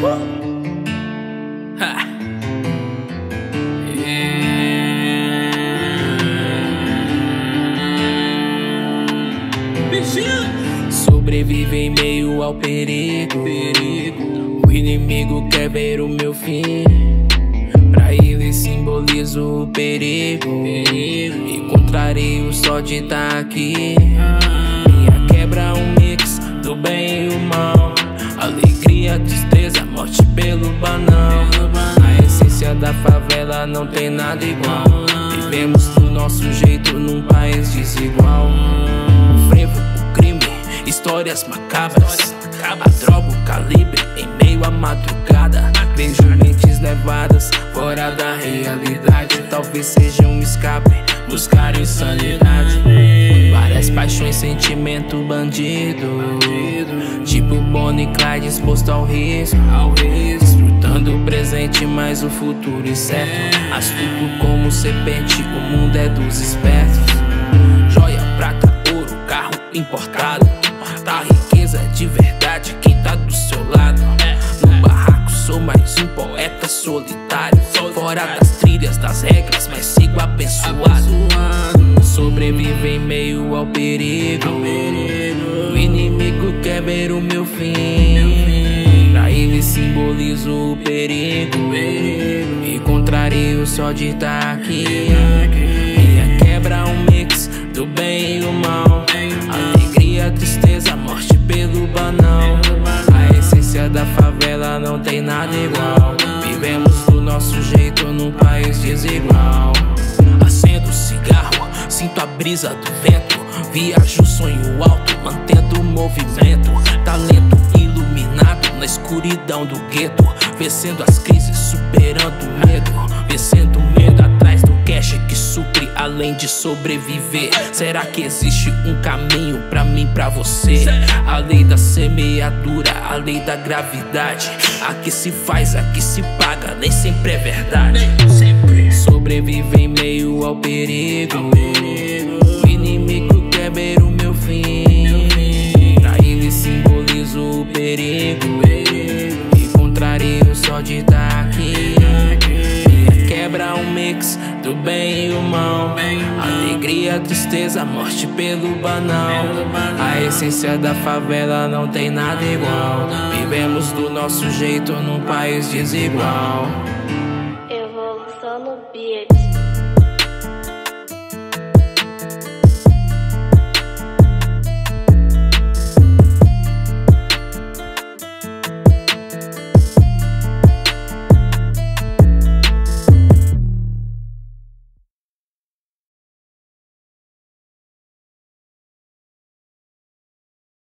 Ha. Sobrevive em meio ao perigo. O inimigo quer ver o meu fim. Pra ele simbolizo o perigo. E contrario só de estar aqui. Minha quebra é um mix do bem e o mal. Alegria, tristeza, morte pelo banal. A essência da favela não tem nada igual. Vivemos do nosso jeito num país desigual. O frevo, o crime, histórias macabras. A droga, o calibre em meio à madrugada. Vejo mentes levadas fora da realidade. Talvez seja um escape, buscar insanidade. Várias paixões, sentimento bandido. Tipo Bonnie e Clyde exposto ao risco. Desfrutando o presente, mas o futuro incerto. Astuto como serpente, o mundo é dos espertos. Joia, prata, ouro, carro importado. A riqueza de verdade, quem tá do seu lado. No barraco sou mais um poeta solitário. Fora das trilhas, das regras, mas sigo abençoado. Sobrevivo em meio ao perigo. O inimigo quer ver o meu fim. Pra ele simbolizo o perigo. E contrario só de estar aqui. Minha quebra é um mix do bem e o mal. Alegria, tristeza, morte pelo banal. A essência da favela não tem nada igual. Vivemos do nosso jeito num país desigual. Acendo cigarro, sinto a brisa do vento. Viajo, sonho alto, mantendo o movimento. Talento iluminado na escuridão do gueto. Vencendo as crises, superando o medo. Vencendo o medo atrás do cash que supre além de sobreviver. Será que existe um caminho pra mim, pra você? A lei da semeadura, a lei da gravidade. Aqui se faz, aqui se paga, nem sempre é verdade. Sobrevive em meio ao perigo. O inimigo quer ver o meu fim. Pra ele simbolizo o perigo. E contrario só de estar aqui. Minha quebra é um mix do bem e o mal. Alegria, tristeza, morte pelo banal. A essência da favela não tem nada igual. Vivemos do nosso jeito num país desigual.